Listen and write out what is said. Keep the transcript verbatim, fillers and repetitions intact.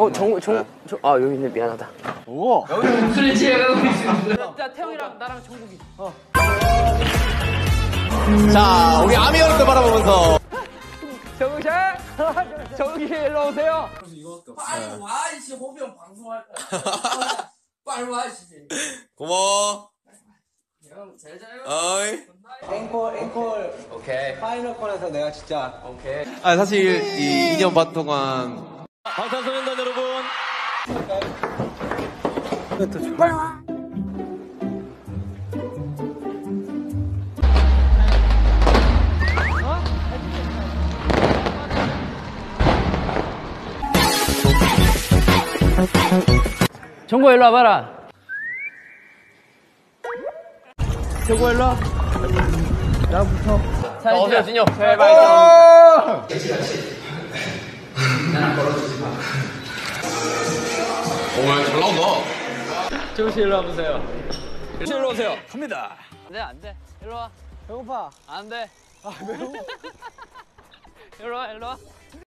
어, 정, 정, 정, 아, 여기 있네. 미안하다. 오. 여기 목소리 지어가고 있습니다. 자, 태형이랑 나랑 정국이. 어. 자, 우리 아미언을 바라보면서. 정국이! 정국이 일로 오세요. 빨리 와, 이씨. 호비형 방송할 거야. 빨리 와, 이씨. 고마워. 형, 잘 자요. 어이. 앵콜 앵콜 오케이. 파이널 콘에서 내가 진짜 오케이. 아, 사실 이 이 년 반 동안 방탄소년단 여러분. 빨리 와. 정국 일로 와봐라. 정국 일로 와. 나부터. 어서 진영. 제발. 오, 잘 나온다. 정국 씨 일로 와보세요. 일로 오세요. 갑니다. 안 돼, 안 돼. 일로 와. 배고파. 안 돼. 아, 매워. 일로 와, 일로 와.